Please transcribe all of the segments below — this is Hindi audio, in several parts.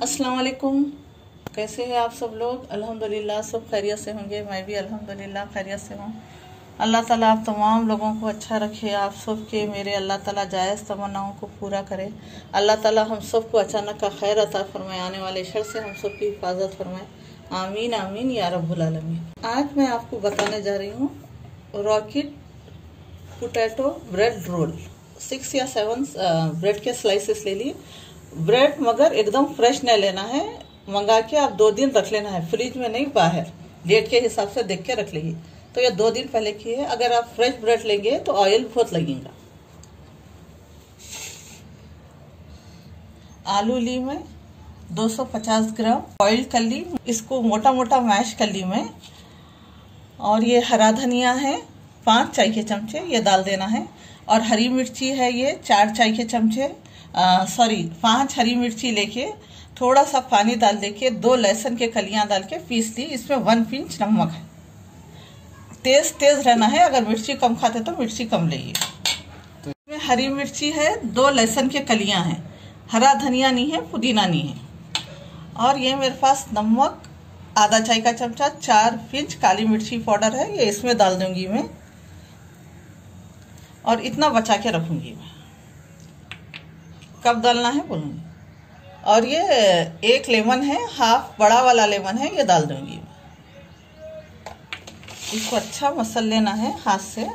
अस्सलाम वालेकुम। कैसे हैं आप सब लोग? अल्हम्दुलिल्लाह सब खैरियत से होंगे। मैं भी अल्हम्दुलिल्लाह खैरियत से हूँ। अल्लाह ताला आप तमाम लोगों को अच्छा रखे। आप सब के मेरे अल्लाह ताला जायज़ तमन्नाओं को पूरा करे। अल्लाह ताला हम सब को अचानक का खैर अता फरमाए, आने वाले शर से हम सब की हिफाजत फरमाए। आमीन आमीन या रब्बुल आलमीन। आज मैं आपको बताने जा रही हूँ रॉकेट पोटैटो ब्रेड रोल। 6 या 7 ब्रेड के स्लाइसेस ले लिए। ब्रेड मगर एकदम फ्रेश नहीं लेना है, मंगा के आप 2 दिन रख लेना है, फ्रिज में नहीं, बाहर डेट के हिसाब से देख के रख लीजिए। तो ये 2 दिन पहले की है। अगर आप फ्रेश ब्रेड लेंगे तो ऑयल बहुत लगेगा। आलू ली मैं 250 ग्राम बॉइल कर ली, इसको मोटा मोटा मैश कर ली मैं। और ये हरा धनिया है 5 चाय के चमचे, ये डाल देना है। और हरी मिर्ची है ये 4 चाय के चमचे, 5 हरी मिर्ची लेके थोड़ा सा पानी डाल देके 2 लहसुन के कलियां डाल के पीस ली। इसमें 1 पिंच नमक है। तेज रहना है, अगर मिर्ची कम खाते तो मिर्ची कम लेइए। तो इसमें हरी मिर्ची है, 2 लहसुन के कलियां हैं, हरा धनिया नहीं है, पुदीना नहीं है। और ये मेरे पास नमक आधा चाय का चमचा, 4 पिंच काली मिर्ची पाउडर है, ये इसमें डाल दूंगी मैं। और इतना बचा के रखूंगी मैं, कब डालना है बोलूंगी। और ये 1 लेमन है, हाफ बड़ा वाला लेमन है, ये डाल दूंगी। इसको अच्छा मसल लेना है हाथ से।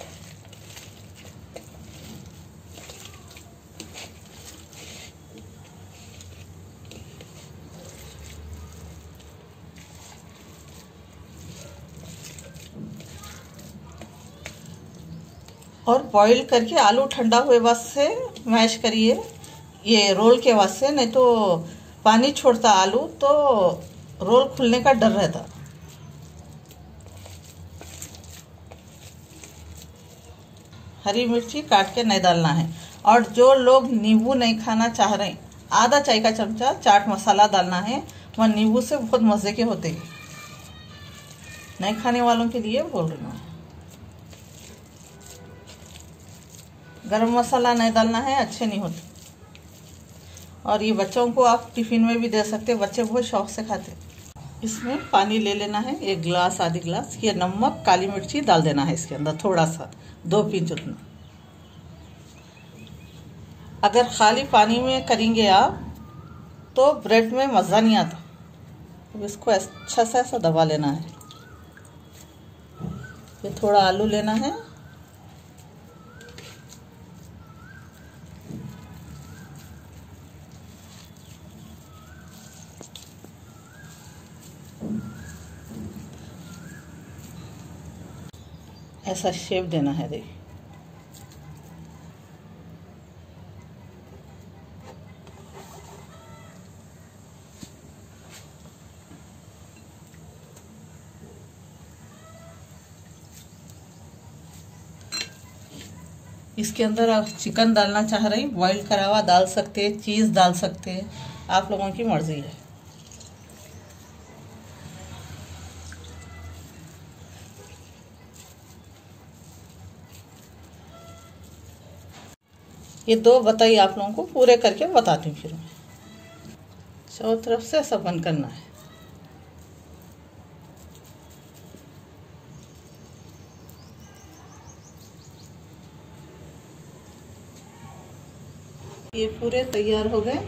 और बॉईल करके आलू ठंडा हुए बाद से मैश करिए, ये रोल के वास्ते, नहीं तो पानी छोड़ता आलू तो रोल खुलने का डर रहता। हरी मिर्ची काट के नहीं डालना है। और जो लोग नींबू नहीं खाना चाह रहे, आधा चाय का चमचा चाट मसाला डालना है, वह नींबू से बहुत मजे के होते हैं। नहीं खाने वालों के लिए बोल रही हूँ। गरम मसाला नहीं डालना है, अच्छे नहीं होते। और ये बच्चों को आप टिफिन में भी दे सकते, बच्चे बहुत शौक से खाते। इसमें पानी ले लेना है, 1 गिलास आधी गिलास। ये नमक काली मिर्ची डाल देना है इसके अंदर, थोड़ा सा 2 पिंच उतना। अगर खाली पानी में करेंगे आप तो ब्रेड में मज़ा नहीं आता। अब इसको अच्छा सा ऐसा दबा लेना है। ये थोड़ा आलू लेना है, ऐसा शेप देना है। देखिए इसके अंदर आप चिकन डालना चाह रहे हैं, बॉईल करा हुआ डाल सकते हैं, चीज़ डाल सकते हैं, आप लोगों की मर्जी है। ये 2 बताइए आप लोगों को, पूरे करके बताती हूँ। फिर मैं चारों तरफ से ऐसा बंद करना है। ये पूरे तैयार हो गए।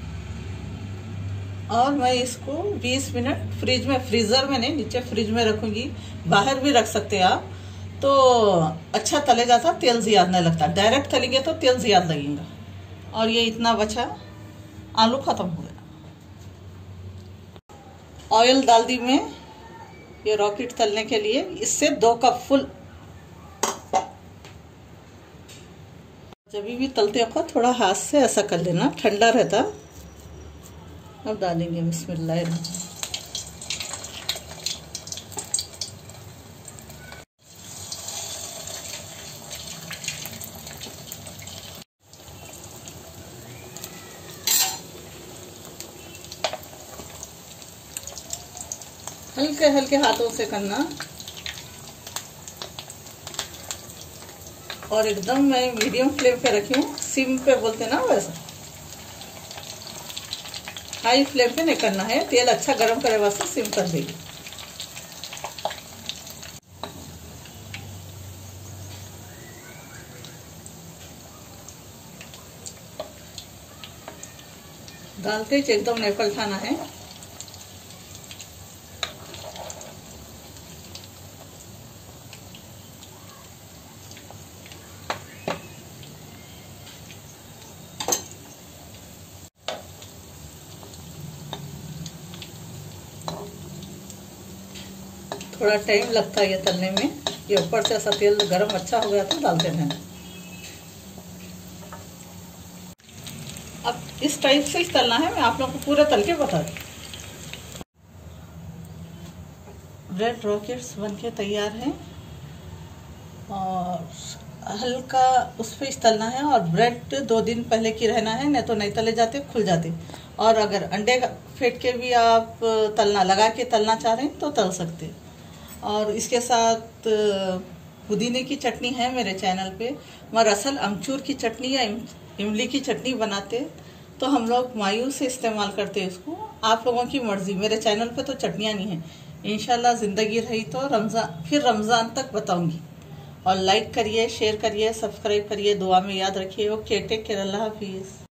और मैं इसको 20 मिनट फ्रिज में, फ्रीजर में नहीं, नीचे फ्रिज में रखूंगी। बाहर भी रख सकते हैं आप, तो अच्छा तले जाता, तेल ज़्यादा नहीं लगता। डायरेक्ट तलेंगे तो तेल ज़्यादा लगेगा। और ये इतना बचा, आलू खत्म हो गया। ऑयल डाल दी मैं ये रॉकेट तलने के लिए, इससे 2 कप फुल। जब भी तलते वक्त थोड़ा हाथ से ऐसा कर लेना, ठंडा रहता। अब डालेंगे बिस्मिल्लाह। हल्के हल्के हाथों से करना। और एकदम मैं मीडियम फ्लेम पे रखी हूँ, सिम पे बोलते ना वैसा। हाई फ्लेम पे नहीं करना है, तेल अच्छा गर्म करे वास्ते सिम कर देगी। डालते ही एकदम नहीं पलटाना है। थोड़ा टाइम लगता है ये तलने में, ये ऊपर से ऐसा तेल गरम अच्छा हो गया तो डालते रहना। अब इस टाइप से ही तलना है, मैं आप लोगों को पूरा तल के बता दूँ। ब्रेड रॉकेट्स बनके तैयार हैं और हल्का उस पर तलना है। और ब्रेड 2 दिन पहले की रहना है, नहीं तो नहीं तले जाते, खुल जाते। और अगर अंडे फेंट के भी आप तलना लगा के तलना चाह रहे हैं तो तल सकते। और इसके साथ पुदीने की चटनी है मेरे चैनल पे, मगर असल अमचूर की चटनी या इमली की चटनी बनाते तो हम लोग मायूं से इस्तेमाल करते हैं इसको। आप लोगों की मर्जी, मेरे चैनल पे तो चटनियाँ नहीं है। इंशाल्लाह ज़िंदगी रही तो रमज़ान तक बताऊंगी। और लाइक करिए, शेयर करिए, सब्सक्राइब करिए, दुआ में याद रखिए। ओके, टेक केयर, अल्लाह हाफिज़।